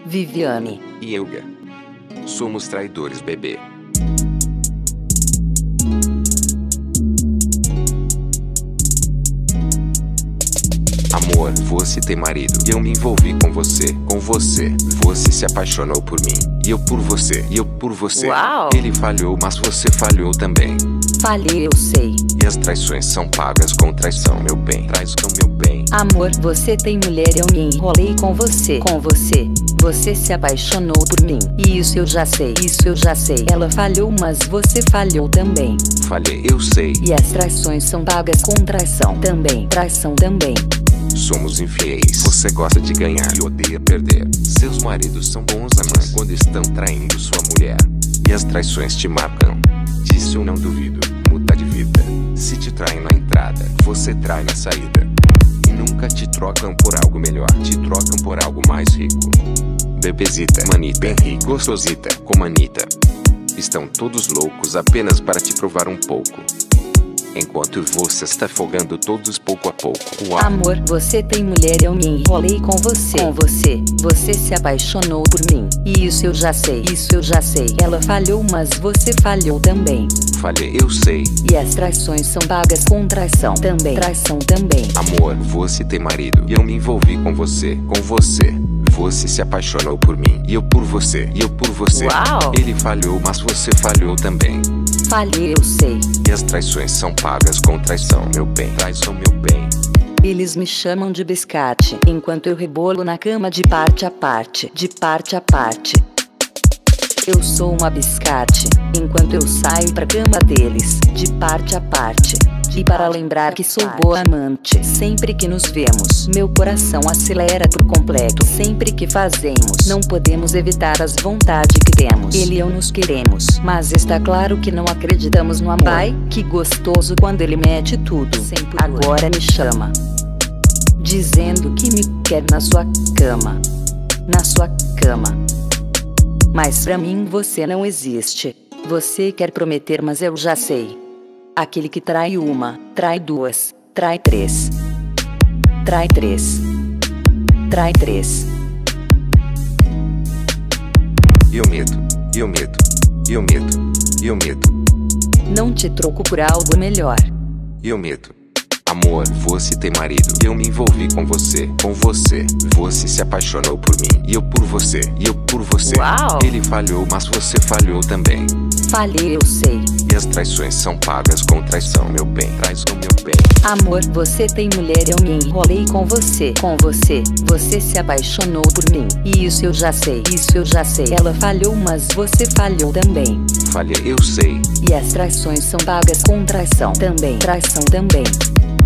Viviane e Elga. Somos traidores, bebê. Amor, você tem marido e eu me envolvi com você. Com você, você se apaixonou por mim e eu por você. E eu por você. Uau! Ele falhou, mas você falhou também. Falhei, eu sei. E as traições são pagas com traição, meu bem. Traição, meu bem. Amor, você tem mulher, eu me enrolei com você. Com você, você se apaixonou por mim. E isso eu já sei, isso eu já sei. Ela falhou, mas você falhou também. Falhei, eu sei. E as traições são pagas com traição também. Traição também. Somos infiéis. Você gosta de ganhar e odeia perder. Seus maridos são bons amantes quando estão traindo sua mulher. E as traições te marcam. Disso eu não duvido. Muda de vida. Se te traem na entrada, você trai na saída. E nunca te trocam por algo melhor. Te trocam por algo mais rico. Bebezita, manita, bem rico, gostosita, como Anitta. Estão todos loucos apenas para te provar um pouco. Enquanto você está afogando todos pouco a pouco. Uau. Amor, você tem mulher, eu me enrolei com você. Com você, você se apaixonou por mim. E isso eu já sei, isso eu já sei. Ela falhou, mas você falhou também. Falhei, eu sei. E as traições são pagas com traição também. Traição também. Amor, você tem marido e eu me envolvi com você. Com você, você se apaixonou por mim e eu por você. E eu por você. Uau! Ele falhou, mas você falhou também. Falhei, eu sei. E as traições são pagas com traição, meu bem. Traição, meu bem. Eles me chamam de biscate, enquanto eu rebolo na cama de parte a parte. De parte a parte. Eu sou uma biscate, enquanto eu saio pra cama deles. De parte a parte. E para lembrar que sou boa amante, sempre que nos vemos, meu coração acelera por completo. Sempre que fazemos, não podemos evitar as vontades que temos. Ele e eu nos queremos, mas está claro que não acreditamos no amor. Ai, que gostoso quando ele mete tudo. Agora me chama, dizendo que me quer na sua cama. Na sua cama. Mas pra mim você não existe. Você quer prometer, mas eu já sei. Aquele que trai uma, trai duas, trai três. Trai três. Trai três. Eu medo, eu medo, eu medo, eu medo. Não te troco por algo melhor. Eu medo. Amor, você tem marido e eu me envolvi com você. Com você, você se apaixonou por mim e eu por você. E eu por você. Uau! Ele falhou, mas você falhou também. Falhei, eu sei. E as traições são pagas com traição, meu bem. Traição, meu bem. Amor, você tem mulher, eu me enrolei com você. Com você, você se apaixonou por mim. E isso eu já sei, isso eu já sei. Ela falhou, mas você falhou também. Falhei, eu sei. E as traições são pagas com traição também. Traição também.